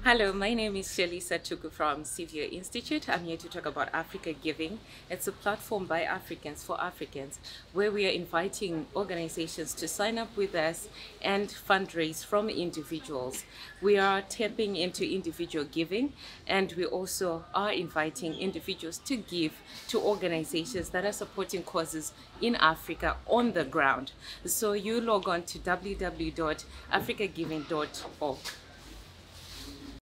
Hello, my name is Shelly Satuku from SIVIO Institute. I'm here to talk about Africa Giving. It's a platform by Africans for Africans where we are inviting organizations to sign up with us and fundraise from individuals. We are tapping into individual giving, and we also are inviting individuals to give to organizations that are supporting causes in Africa on the ground. So you log on to www.africagiving.org.